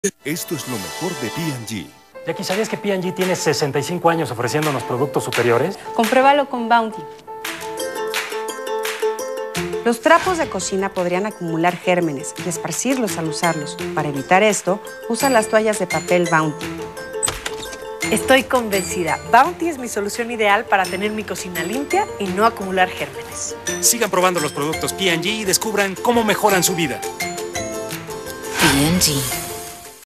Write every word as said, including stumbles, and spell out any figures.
Esto es lo mejor de P and G. Jackie, ¿sabías que P and G tiene sesenta y cinco años ofreciéndonos productos superiores? Compruébalo con Bounty. Los trapos de cocina podrían acumular gérmenes y esparcirlos al usarlos. Para evitar esto, usa las toallas de papel Bounty. Estoy convencida. Bounty es mi solución ideal para tener mi cocina limpia y no acumular gérmenes. Sigan probando los productos P and G y descubran cómo mejoran su vida. P and G.